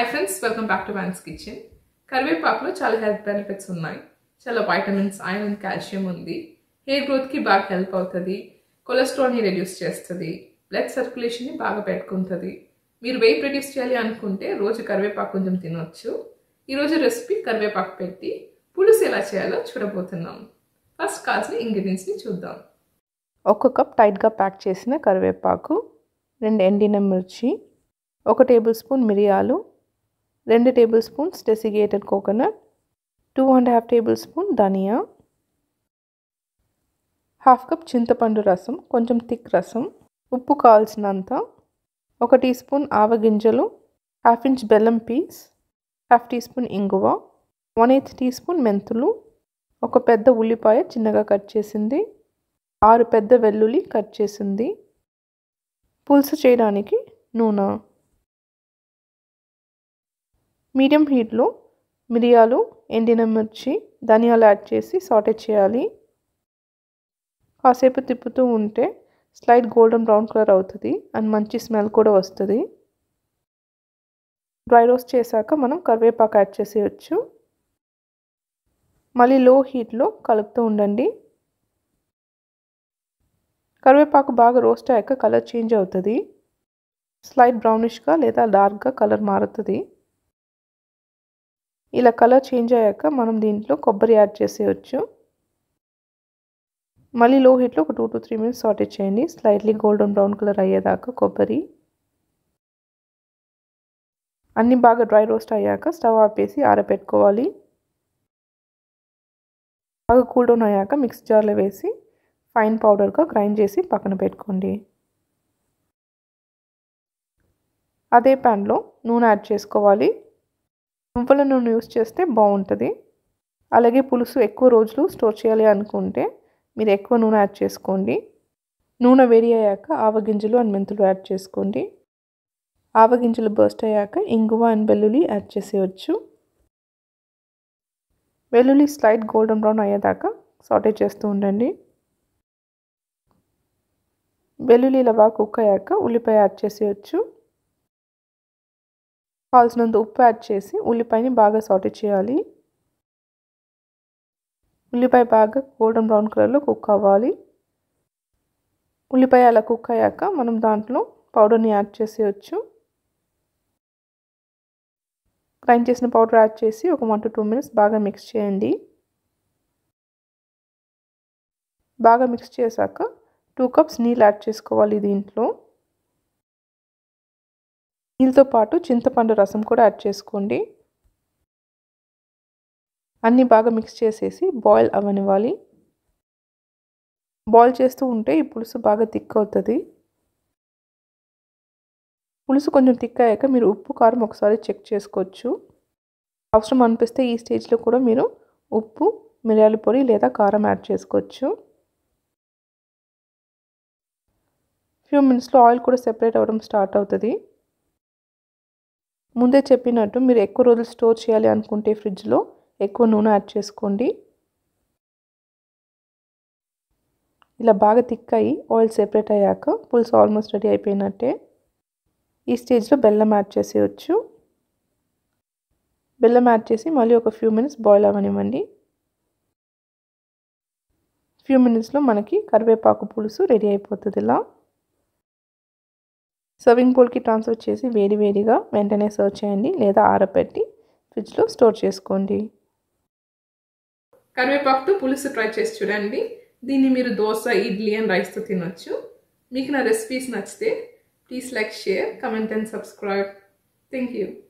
friends, welcome back to Van's Kitchen. Karuveppilai చాలా health benefits ఉన్నాయి. చాలా వైటమిన్స్, ఐరన్, కాల్షియం ఉంది. హెయిర్ గ్రోత్ కి బాగా హెల్ప్ అవుతది. కొలెస్ట్రాల్ ని రిడ్యూస్ చేస్తది. బ్లడ్ సర్క్యులేషన్ ని బాగా పెట్టుకుంటది. మీరు వెయిట్ రిడ్యూస్ చేయాలి అనుకుంటే రోజు కరివేపాకు కొంచెం తినొచ్చు. ఈ రోజు రెసిపీ కరివేపాకు పెట్టి పులుసు ఎలా చేయాలో చూడబోతున్నాం. ఫస్ట్ కావాల్సిన ఇంగ్రీడియెంట్స్ ని చూద్దాం. 1 కప్ టైట్ గా ప్యాక్ చేసిన కరివేపాకు, 2 ఎండిన మిర్చి, 1 టేబుల్ స్పూన్ మిరియాలు, 2 tablespoons desiccated coconut, 2.5 tablespoon ధనియా, 1/2 కప్ చింతపండు రసం, కొంచెం థిక్ రసం, ఉప్పు కావాల్సినంత, 1 టీ స్పూన్ ఆవగింజలు, 1/2 ఇంచ్ బెల్లం పీస్, 1/2 టీ స్పూన్ ఇంగువ, 1/8 టీ స్పూన్ మెంతులు, 1 పెద్ద ఉల్లిపాయ చిన్నగా కట్ చేసింది, 6 పెద్ద వెల్లుల్లి కట్ చేసింది. పులుసు చేయడానికి నూనె. మీడియం హీట్లో మిరియాలు, ఎండిన మిర్చి, ధనియాలు యాడ్ చేసి సాటే చేయాలి. కాసేపు తిప్పుతూ ఉంటే స్లైట్ గోల్డెన్ బ్రౌన్ కలర్ అవుతుంది అండ్ మంచి స్మెల్ కూడా వస్తుంది. డ్రై రోస్ట్ చేశాక మనం కరివేపాకు యాడ్ చేసేయచ్చు. మళ్ళీ లో హీట్లో కలుపుతూ ఉండండి. కరివేపాకు బాగా రోస్ట్ అయ్యాక కలర్ చేంజ్ అవుతుంది. స్లైట్ బ్రౌనిష్గా లేదా డార్క్గా కలర్ మారుతుంది. ఇలా కలర్ చేంజ్ అయ్యాక మనం దీంట్లో కొబ్బరి యాడ్ చేసేయచ్చు. మళ్ళీ లో హీట్లో ఒక 2 to 3 మినిట్స్ సాటే చేయండి. స్లైట్లీ గోల్డెన్ బ్రౌన్ కలర్ అయ్యేదాకా కొబ్బరి. అన్నీ బాగా డ్రై రోస్ట్ అయ్యాక స్టవ్ ఆపేసి ఆరబెట్టుకోవాలి. బాగా కూల్ డౌన్ అయ్యాక మిక్స్ జార్లో వేసి ఫైన్ పౌడర్గా గ్రైండ్ చేసి పక్కన పెట్టుకోండి. అదే ప్యాన్లో నూనె యాడ్ చేసుకోవాలి. నువ్వుల నూనె యూస్ చేస్తే బాగుంటుంది. అలాగే పులుసు ఎక్కువ రోజులు స్టోర్ చేయాలి అనుకుంటే మీరు ఎక్కువ నూనె యాడ్ చేసుకోండి. నూనె వేడి అయ్యాక ఆవగింజలు అండ్ మెంతులు యాడ్ చేసుకోండి. ఆవగింజలు బర్స్ట్ అయ్యాక ఇంగువ అండ్ వెల్లుల్లి యాడ్ చేసేయచ్చు. వెల్లుల్లి స్లైట్ గోల్డెన్ బ్రౌన్ అయ్యేదాకా సాటే చేస్తూ ఉండండి. వెల్లుల్లి ఇలా బాగా కుక్ అయ్యాక ఉల్లిపాయ యాడ్ చేసేయచ్చు. కావాల్సినంత ఉప్పు యాడ్ చేసి ఉల్లిపాయని బాగా సాటే చేయాలి. ఉల్లిపాయ బాగా గోల్డెన్ బ్రౌన్ కలర్లో కుక్ అవ్వాలి. ఉల్లిపాయ అలా కుక్ అయ్యాక మనం దాంట్లో పౌడర్ని యాడ్ చేసేయచ్చు. గ్రైండ్ చేసిన పౌడర్ యాడ్ చేసి ఒక 1 to 2 మినిట్స్ బాగా మిక్స్ చేయండి. బాగా మిక్స్ చేశాక 2 కప్స్ నీళ్ళు యాడ్ చేసుకోవాలి. దీంట్లో నీళ్ళతో పాటు చింతపండు రసం కూడా యాడ్ చేసుకోండి. అన్నీ బాగా మిక్స్ చేసేసి బాయిల్ అవ్వనివ్వాలి. బాయిల్ చేస్తూ ఉంటే ఈ పులుసు బాగా థిక్ అవుతుంది. పులుసు కొంచెం థిక్ అయ్యాక మీరు ఉప్పు కారం ఒకసారి చెక్ చేసుకోవచ్చు. అవసరం అనిపిస్తే ఈ స్టేజ్లో కూడా మీరు ఉప్పు, మిరియాల పొడి లేదా కారం యాడ్ చేసుకోవచ్చు. ఫ్యూ మినిట్స్లో ఆయిల్ కూడా సెపరేట్ అవ్వడం స్టార్ట్ అవుతుంది. ముందే చెప్పినట్టు మీరు ఎక్కువ రోజులు స్టోర్ చేయాలి అనుకుంటే ఫ్రిడ్జ్లో ఎక్కువ నూనె యాడ్ చేసుకోండి. ఇలా బాగా థిక్ అయ్యి ఆయిల్ సెపరేట్ అయ్యాక పులుసు ఆల్మోస్ట్ రెడీ అయిపోయినట్టే. ఈ స్టేజ్లో బెల్లం యాడ్ చేసేయచ్చు. బెల్లం యాడ్ చేసి మళ్ళీ ఒక ఫ్యూ మినిట్స్ బాయిల్ అవ్వనివ్వండి. ఫ్యూ మినిట్స్లో మనకి కరివేపాకు పులుసు రెడీ అయిపోతుంది. ఇలా సర్వింగ్ బౌల్కి ట్రాన్స్ఫర్ చేసి వేడివేడిగా వెంటనే సర్వ్ చేయండి లేదా ఆరబెట్టి ఫ్రిడ్జ్లో స్టోర్ చేసుకోండి. కరివేపాకుతో పులుసు ట్రై చేసి చూడండి. దీన్ని మీరు దోశ, ఇడ్లీ అండ్ రైస్తో తినొచ్చు. మీకు నా రెసిపీస్ నచ్చితే please like, share, comment and subscribe. Thank you.